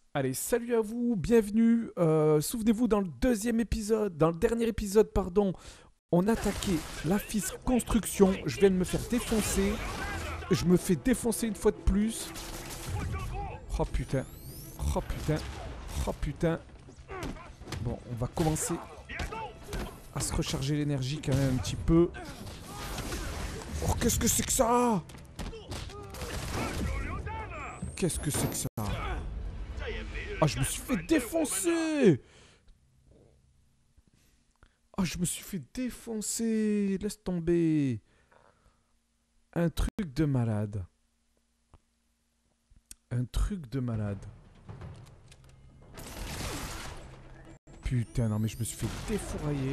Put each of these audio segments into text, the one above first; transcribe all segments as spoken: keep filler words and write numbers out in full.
Allez, salut à vous, bienvenue. Euh, Souvenez-vous, dans le deuxième épisode, dans le dernier épisode, pardon, on attaquait la Fisk Construction. Je viens de me faire défoncer. Je me fais défoncer une fois de plus. Oh putain. Oh putain. Oh putain. Bon, on va commencer à se recharger l'énergie quand même un petit peu. Oh, qu'est-ce que c'est que ça? Qu'est-ce que c'est que ça? Ah, je me suis fait défoncer! Ah, je me suis fait défoncer! Laisse tomber! Un truc de malade. Un truc de malade. Putain, non mais je me suis fait défourailler.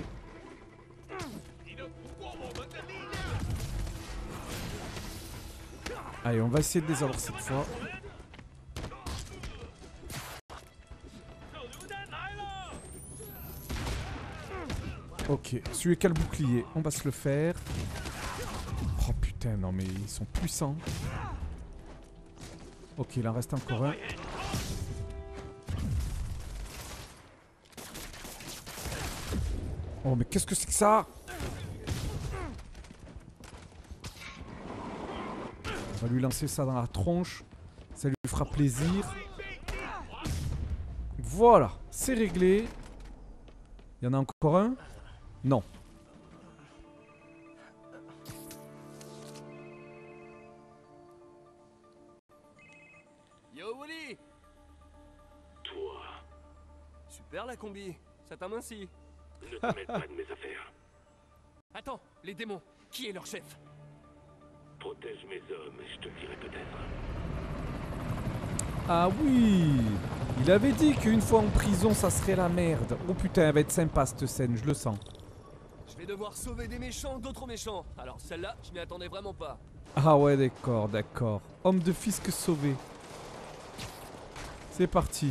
Allez, on va essayer de les avoir cette fois. Ok, celui qui a le bouclier, on va se le faire. Oh putain, non mais ils sont puissants. Ok, il en reste encore un. Oh mais qu'est-ce que c'est que ça? On va lui lancer ça dans la tronche. Ça lui fera plaisir. Voilà, c'est réglé. Il y en a encore un? Non. Yo Wally! Toi, Super la combi, ça t'amincit. ne te mêle pas de mes affaires. Attends, les démons, qui est leur chef? Protège mes hommes et je te le dirai peut-être. Ah oui! Il avait dit qu'une fois en prison, ça serait la merde. Oh putain, elle va être sympa cette scène, je le sens. Je vais devoir sauver des méchants, d'autres méchants. Alors celle-là, je m'y attendais vraiment pas. Ah ouais, d'accord, d'accord. Homme de Fisk sauvé. C'est parti.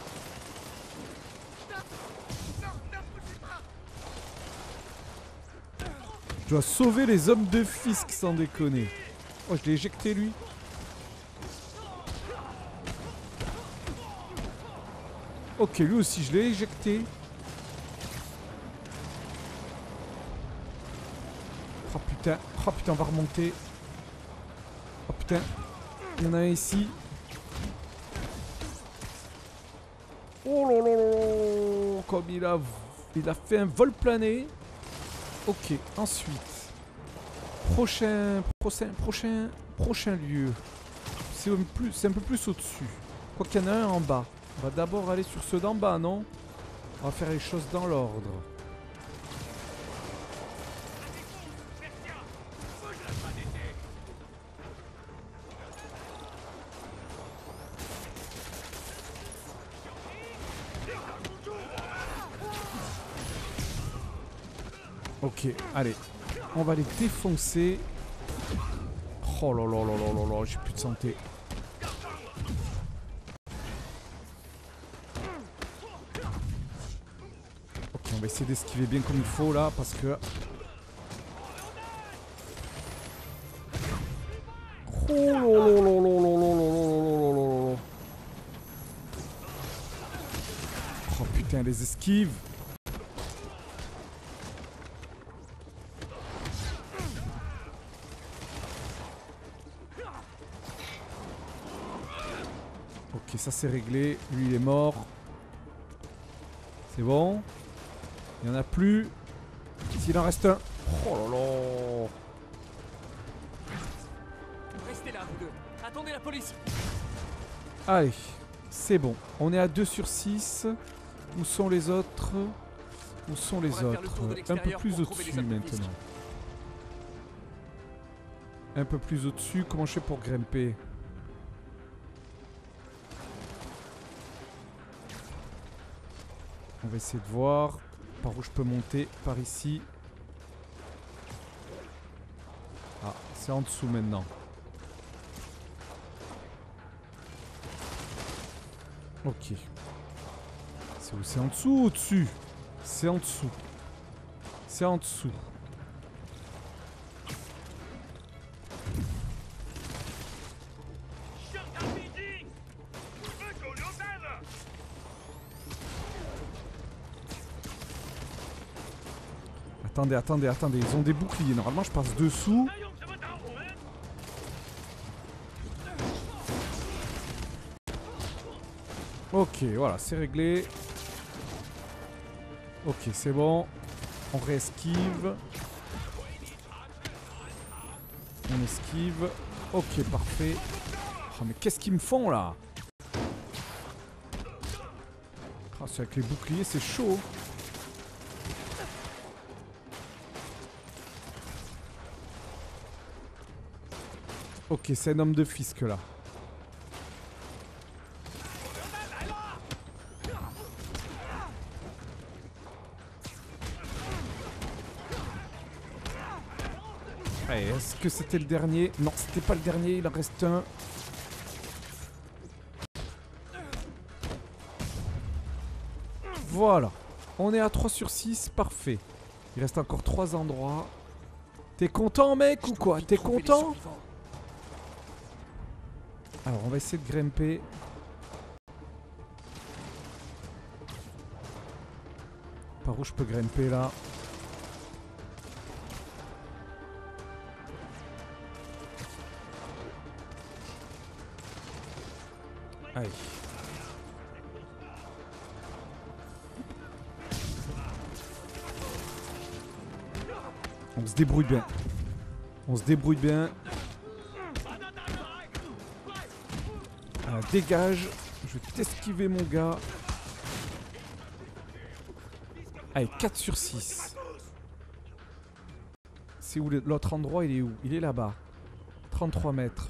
Je dois sauver les hommes de Fisk sans déconner. Oh, je l'ai éjecté lui. Ok, lui aussi je l'ai éjecté. Oh putain, oh putain, on va remonter. Oh putain, il y en a un ici. Oh là là là là, comme il a, il a fait un vol plané. Ok, ensuite. Prochain, prochain, prochain, prochain lieu. C'est un, plus- c'est un peu plus au-dessus. Quoi qu'il y en a un en bas. On va d'abord aller sur ceux d'en bas, non? On va faire les choses dans l'ordre. Ok, allez. On va les défoncer. Oh là là là là là là, j'ai plus de santé. Ok, on va essayer d'esquiver bien comme il faut là, parce que... Oh là là là là là là là là là là là. Oh putain, les esquives. Ok, ça c'est réglé. Lui il est mort. C'est bon. Il n'y en a plus. S'il en reste un. Oh là là. Restez là, vous deux. Attendez la police. Allez, c'est bon. On est à deux sur six. Où sont les autres? Où sont les On va faire le autres? tour de Un peu l'extérieur plus pour trouver au-dessus les hommes de Fisk. maintenant. Un peu plus au-dessus. Comment je fais pour grimper? On va essayer de voir par où je peux monter. Par ici. Ah, c'est en dessous maintenant. Ok. C'est où? C'est en dessous ou au-dessus? C'est en dessous. C'est en dessous. Attendez, attendez, attendez. Ils ont des boucliers. Normalement, je passe dessous. Ok, voilà, c'est réglé. Ok, c'est bon. On réesquive. On esquive. Ok, parfait. Oh, mais qu'est-ce qu'ils me font là? Oh, c'est avec les boucliers, c'est chaud. Ok, c'est un homme de fisc là. Allez, est-ce que c'était le dernier? Non, c'était pas le dernier, il en reste un. Voilà. On est à trois sur six, parfait. Il reste encore trois endroits. T'es content, mec, ou quoi? T'es content? Alors, on va essayer de grimper. Par où je peux grimper, là? Allez. On se débrouille bien. On se débrouille bien. Ah, dégage. Je vais t'esquiver, mon gars. Allez, quatre sur six. C'est où l'autre endroit? Il est où? Il est là-bas. trente-trois mètres.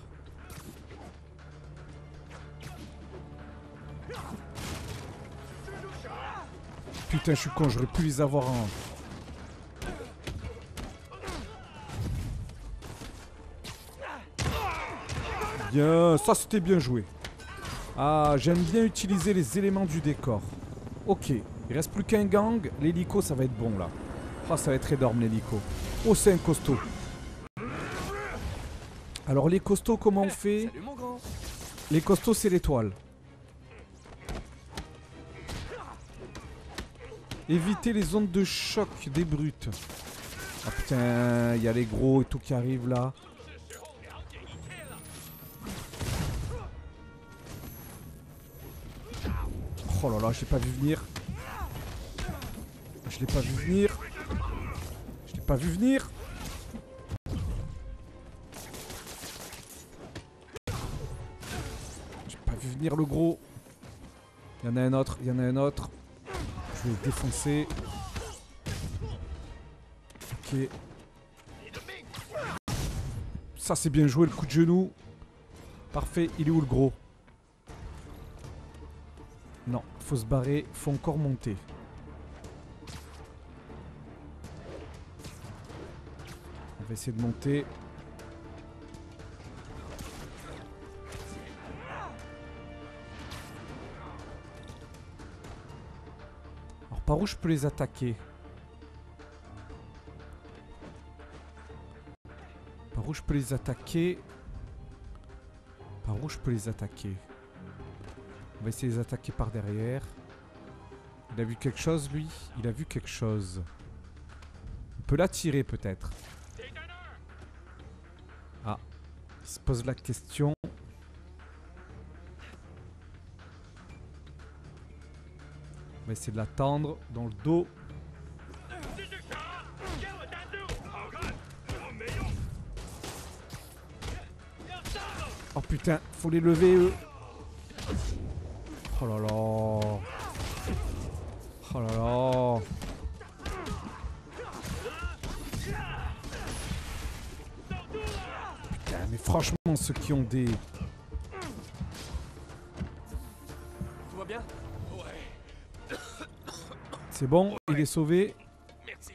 Putain, je suis con, j'aurais pu les avoir en... Bien, ça c'était bien joué. Ah, j'aime bien utiliser les éléments du décor. Ok, il reste plus qu'un gang. L'hélico, ça va être bon là. Ah, ça va être énorme l'hélico. Oh, c'est un costaud. Alors les costauds, comment on fait? Salut mon grand. Les costauds, c'est l'étoile. Éviter les ondes de choc des brutes. Ah putain, il y a les gros et tout qui arrivent là. Oh là là, je l'ai pas vu venir. Je l'ai pas vu venir. Je l'ai pas vu venir. J'ai pas vu venir le gros. Il y en a un autre, il y en a un autre. Je vais le défoncer. Ok. Ça c'est bien joué le coup de genou. Parfait, il est où le gros? Non, faut se barrer, faut encore monter. On va essayer de monter. Alors par où je peux les attaquer? Par où je peux les attaquer? Par où je peux les attaquer? On va essayer de les attaquer par derrière. Il a vu quelque chose, lui? Il a vu quelque chose. On peut l'attirer, peut-être. Ah. Il se pose la question. On va essayer de l'attendre dans le dos. Oh putain, faut les lever, eux. Oh là là. Oh là là. Putain, mais franchement, ceux qui ont des... Tout va bien? Ouais. C'est bon, il est sauvé. Merci.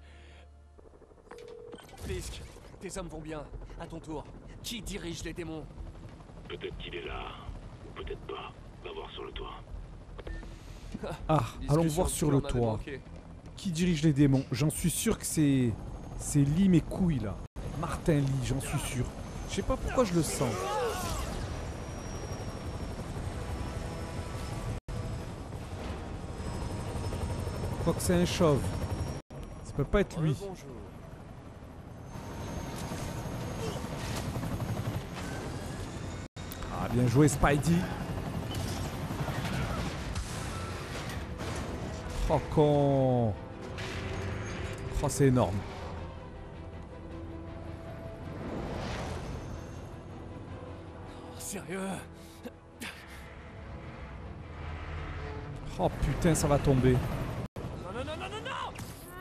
Fisk, tes hommes vont bien. À ton tour. Qui dirige les démons? Peut-être qu'il est là, ou peut-être pas. Va voir sur le toit. Ah, allons Discussion voir sur qui le en avait toit. manqué. Qui dirige les démons? J'en suis sûr que c'est... C'est Lee mes couilles là. Martin Lee, j'en suis sûr. Je sais pas pourquoi je le sens. Je crois que c'est un chauve. C'est peut pas être lui. Bonjour. Ah, bien joué Spidey. Oh con. Oh, c'est énorme. Oh, sérieux? Oh putain, ça va tomber. Non, non, non, non, non, non!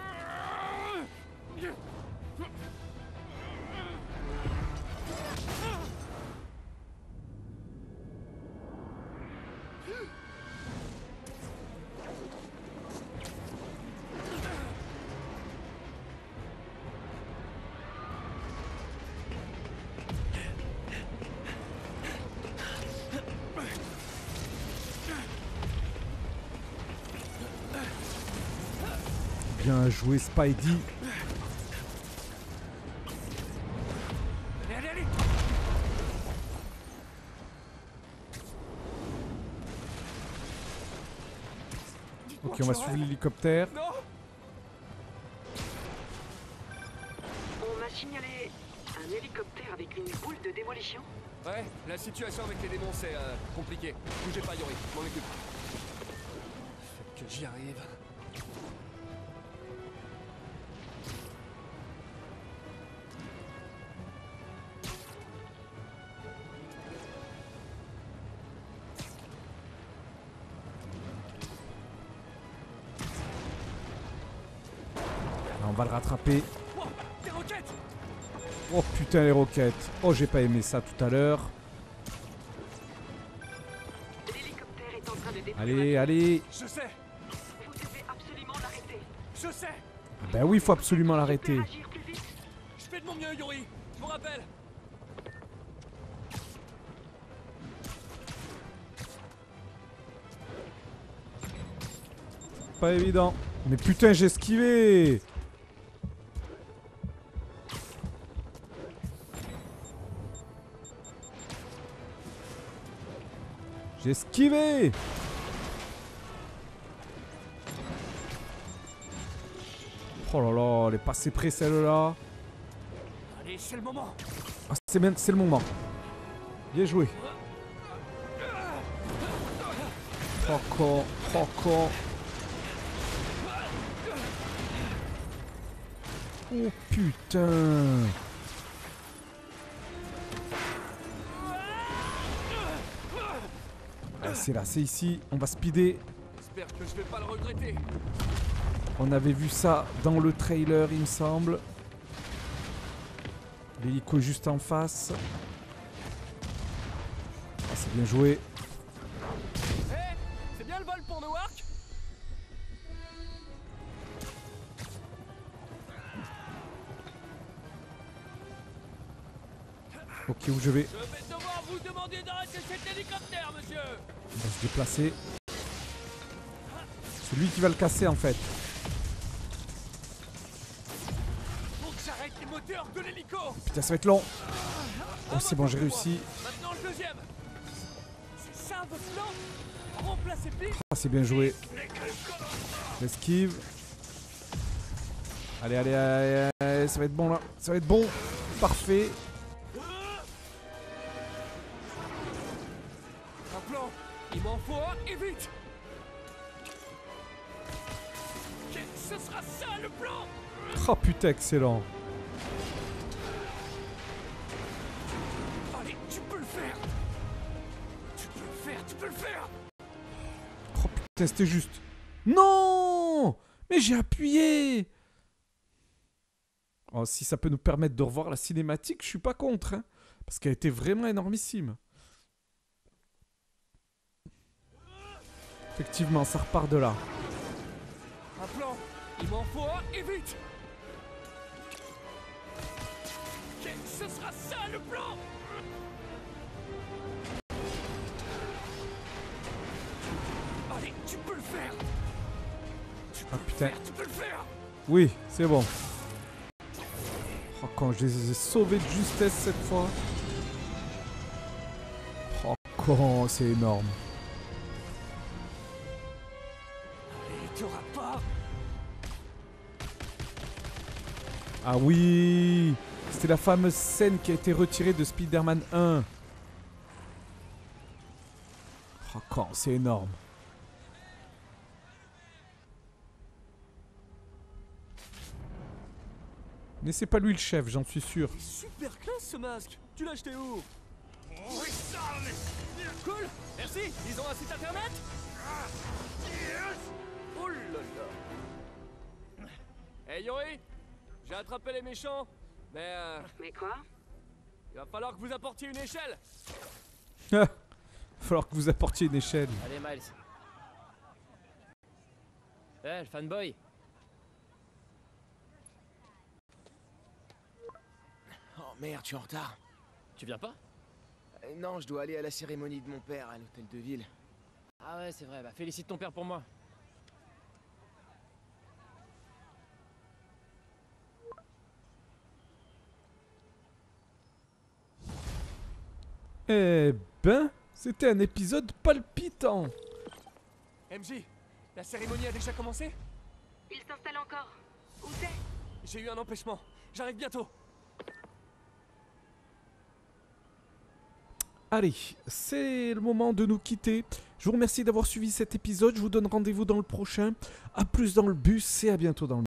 Bien joué Spidey. Allez, allez, allez! Dites-moi Ok, que on va je suivre rêve. l'hélicoptère. Non! On m'a signalé un hélicoptère avec une boule de démolition. Ouais, la situation avec les démons c'est euh, compliqué. Bougez pas Yori, je m'en occupe. Faites que j'y arrive. On va le rattraper. Wow, des roquettes! Oh putain les roquettes. Oh j'ai pas aimé ça tout à l'heure. L'hélicoptère est en train de détruire. Allez, la- allez. Je sais! Vous devez absolument l'arrêter. Je sais! Ben oui, il faut absolument l'arrêter. Je peux agir plus vite. Je fais de mon mieux Yori! Je vous rappelle! Pas évident. Mais putain, j'ai esquivé. J'ai esquivé. Oh là là, elle est passée près celle-là. Allez, c'est le moment! Ah, c'est bien, c'est le moment. Bien joué. Oh con, oh con. Oh putain. Ah, c'est là, c'est ici. On va speeder. J'espère que je vais pas le regretter. On avait vu ça dans le trailer, il me semble. L'hélico est juste en face. Ah, c'est bien joué. Hé! C'est bien le vol pour Newark? Ok, où je vais? Je vais devoir vous demander d'arrêter cet hélicoptère, monsieur! On va se déplacer. C'est lui qui va le casser en fait. Faut que j'arrête les moteurs de l'hélico! Putain, ça va être long. Oh, c'est bon, j'ai réussi. Maintenant le deuxième! C'est ça votre plan? Remplacez Pete? Ah, c'est bien joué. Esquive. Allez, allez, allez, allez, ça va être bon là. Ça va être bon. Parfait. Un plan! Il m'en faut un et vite! Ok, ce sera ça le plan! Oh putain, excellent. Allez, tu peux le faire! Tu peux le faire, tu peux le faire! Oh putain, c'était juste. Non! Mais j'ai appuyé! Oh, si ça peut nous permettre de revoir la cinématique, je suis pas contre. Hein, parce qu'elle était vraiment énormissime. Effectivement, ça repart de là. Un plan! Il m'en faut un et vite! Ok, ce sera ça le plan! Allez, tu peux le faire! Tu peux Ah le putain. faire, tu peux le faire! Oui, c'est bon. Oh, quand je les ai sauvés de justesse cette fois. Oh, con, c'est énorme. Allez, tu auras pas! Ah oui, c'était la fameuse scène qui a été retirée de Spider-Man un. Oh, quand c'est énorme. Mais c'est pas lui le chef, j'en suis sûr. Super classe ce masque. Tu l'as acheté où? Cool. Merci. Ils ont un site internet? Oh là là. Hey Yori, j'ai attrapé les méchants, mais euh, Mais quoi? il va falloir que vous apportiez une échelle. Il va falloir que vous apportiez une échelle. Allez Miles. Eh, le fanboy. Oh merde, je suis en retard. Tu viens pas? Euh, non, je dois aller à la cérémonie de mon père à l'hôtel de ville. Ah ouais, c'est vrai. Bah félicite ton père pour moi. Eh ben, c'était un épisode palpitant. M J, la cérémonie a déjà commencé? Il s'installe encore. Où c'est? J'ai eu un empêchement. J'arrive bientôt. Allez, c'est le moment de nous quitter. Je vous remercie d'avoir suivi cet épisode. Je vous donne rendez-vous dans le prochain. A plus dans le bus et à bientôt dans le